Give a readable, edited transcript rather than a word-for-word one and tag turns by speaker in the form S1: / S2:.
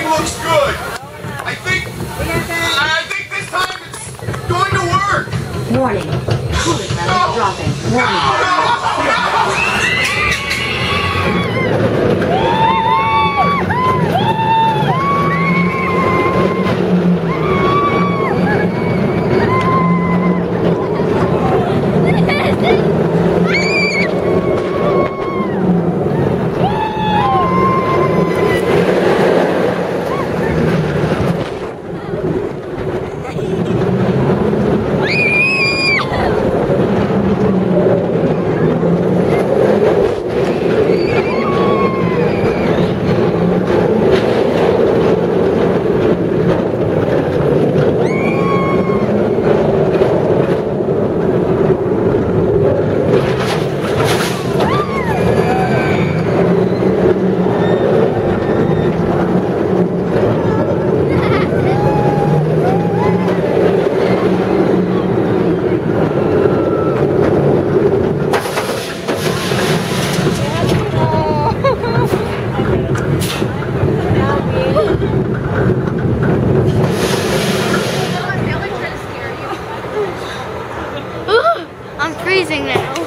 S1: looks good. I think this time it's going to work.
S2: Warning. Coolant level dropping.
S3: I'm freezing now.